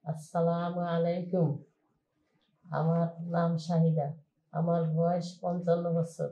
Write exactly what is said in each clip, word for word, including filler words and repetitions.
আসসালামু আলাইকুম। আমার নাম শাহিদা। আমার বয়স পঞ্চান্ন বছর।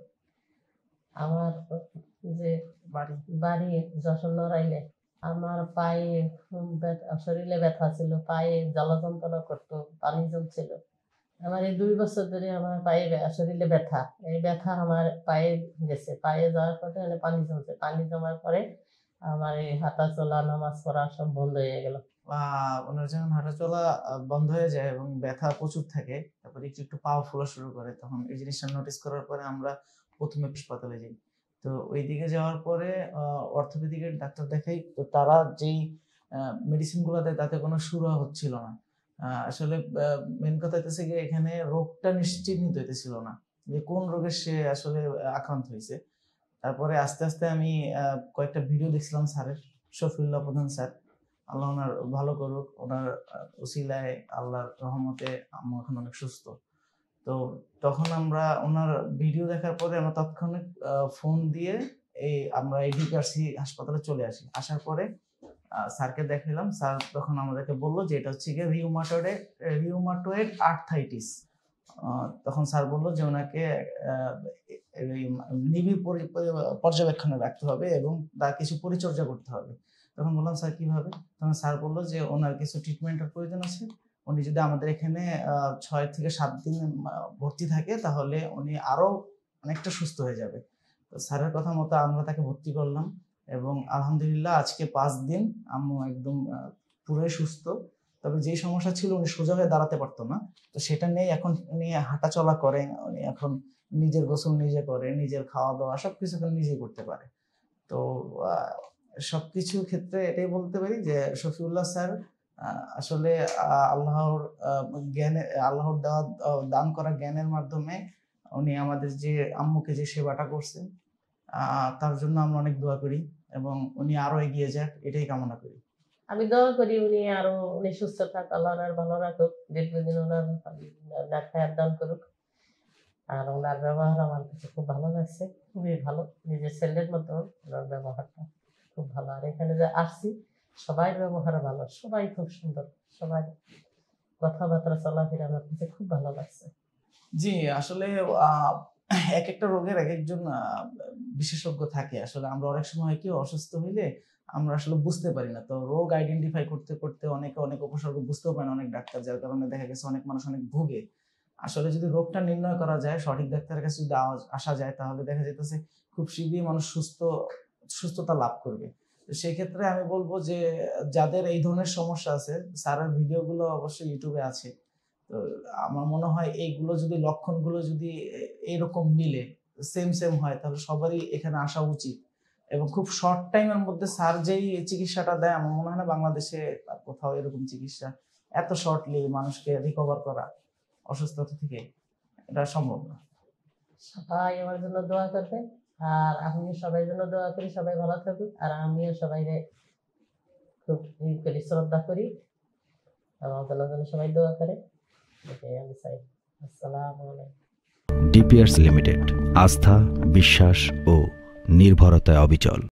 আমার যে বাড়ি বাড়ি যশোর নড়াইলে। আমার পায়ে ব্যথা, শরীরে ব্যথা ছিল, পায়ে জ্বালা যন্ত্রণা করতো, পানি জমছিল। আমার এই দুই বছর ধরে আমার পায়ে শরীরে ব্যথা, এই ব্যথা আমার পায়ে গেছে। পায়ে যাওয়ার পরে মানে পানি জমছে, পানি জমার পরে আমার এই হাঁটা চলা নামাজ পড়া সব বন্ধ হয়ে গেল। আহ ওনার যখন হাঁটা চলা আহ, বন্ধ হয়ে যায় এবং ব্যথা প্রচুর থাকে, তারপরে একটু একটু পাও ফোলা শুরু করে, তখন এই জিনিসটা নোটিস করার পরে আমরা প্রথমে হাসপাতালে যাই। তো ওই দিকে যাওয়ার পরে অর্থোপেডিকের ডাক্তার দেখাই, তো তারা যেই মেডিসিন গুলো দেয় তাতে কোনো সুরাহা হচ্ছিল না। আহ, আসলে মেন কথা হইতেছে গিয়ে এখানে রোগটা নিশ্চিহ্নিত হইতেছিল না যে কোন রোগের সে আসলে আহ, আক্রান্ত হয়েছে। তারপরে আস্তে আস্তে আমি আহ, কয়েকটা ভিডিও দেখছিলাম স্যারের, শফিউল্লাহ প্রধান স্যার, আল্লাহ ওনার ভালো করুক, ওনার আহ, উসিলায় আল্লাহর রহমতে আম্মু এখন অনেক সুস্থ। তো তখন আমরা ওনার ভিডিও দেখার পরে আমরা তৎক্ষণিক ফোন দিয়ে এই আমরা এই ডিপিআরসি হাসপাতালে চলে আসি। আসার পরে আহ, স্যারকে দেখালাম। স্যার তখন আমাদেরকে বললো যে এটা হচ্ছে গিয়ে রিউমাটয়েড রিউমাটয়েড আর্থ্রাইটিস। তখন স্যার বললো যে ওনাকে আহ, এই নিবিড় পরি- পরি- পর্যবেক্ষণে রাখতে হবে এবং তার কিছু পরিচর্যা করতে হবে। তখন বললাম স্যার কিভাবে? তখন স্যার বললো যে ওনার কিছু ট্রিটমেন্টের প্রয়োজন আছে। উনি যদি আমাদের এখানে আহ, ছয় থেকে সাত দিন আহ, ভর্তি থাকে তাহলে উনি আরো অনেকটা সুস্থ হয়ে যাবে। তো স্যারের কথা মতো আমরা তাকে ভর্তি করলাম এবং আলহামদুলিল্লাহ আজকে পাঁচ দিন আম্মু একদম আহ, পুরোই সুস্থ। তবে যে সমস্যা ছিল, উনি সোজা হয়ে দাঁড়াতে পারতো না, তো সেটা নেই। এখন উনি হাঁটা চলা করেন, উনি এখন নিজের গোসল নিজে করে, নিজের খাওয়া দাওয়া সবকিছু এখন নিজেই করতে পারে। তো আহ, সবকিছু ক্ষেত্রে এটাই বলতে পারি যে শফিউল্লাহ স্যার আহ, আসলে আহ, আল্লাহর আহ, জ্ঞানে আল্লাহর দেওয়া আহ, দান করা জ্ঞানের মাধ্যমে উনি আমাদের যে আম্মুকে যে সেবাটা করছেন, আহ, তার জন্য আমরা অনেক দোয়া করি এবং উনি আরো এগিয়ে যাক এটাই কামনা করি। আমি দোয়া করি উনি আরো উনি সুস্থ থাক, আল্লাহ ওনার ভালো রাখুক, দীর্ঘদিন ওনার হায়াত দান করুক। আর ওনার ব্যবহার আমার কাছে খুব ভালো লাগছে, খুবই ভালো। নিজের ছেলের মতো ওনার ব্যবহারটা খুব ভালো। আর এখানে যে আসছি সবাই ব্যবহার ভালো, সবাই খুব সুন্দর, সবাই কথাবার্তা চলাফেরা আমার কাছে খুব ভালো লাগছে। জি, আসলে আহ, এক একটা রোগের এক একজন আহ, বিশেষজ্ঞ থাকে। আসলে আমরা অনেক সময় হয় কি, অসুস্থ হইলে আমরা আসলে বুঝতে পারি না, তো রোগ আইডেন্টিফাই করতে করতে অনেকে অনেক উপসর্গ বুঝতেও পারে না অনেক ডাক্তার, যার কারণে দেখা গেছে অনেক মানুষ অনেক ভোগে। আসলে যদি রোগটা নির্ণয় করা যায়, সঠিক ডাক্তারের কাছে যদি আওয়া- আসা যায়, তাহলে দেখা যেতেছে খুব শীঘ্রই মানুষ সুস্থ সুস্থতা লাভ করবে। তো সেই ক্ষেত্রে আমি বলবো যে যাদের এই ধরনের সমস্যা আছে, স্যারের ভিডিওগুলো অবশ্যই ইউটিউবে আছে। তো আমার মনে হয় এইগুলো যদি লক্ষণগুলো যদি এইরকম মিলে, সেম সেম হয়, তাহলে সবারই এখানে আসা উচিত। এবং খুব শর্ট টাইমের মধ্যে স্যার যেই চিকিৎসাটা দেয়, আমার মনে হয় না বাংলাদেশে আর কোথাও এরকম চিকিৎসা এত শর্টলি মানুষকে রিকভার করা অসুস্থতা থেকে, এটা সম্ভব না। সবাই আমার জন্য দোয়া করবে, আর আমিও সবাই জন্য দোয়া করি, সবাই ভালো থাকুক। আর আমিও সবাই খুব ই করি, শ্রদ্ধা করি, আমার জন্য যেন সবাই দোয়া করে, এটাই আমি চাই। আসসালামু আলাইকুম। ডিপিআরস লিমিটেড, আস্থা, বিশ্বাস ও নির্ভরতায় অবিচল।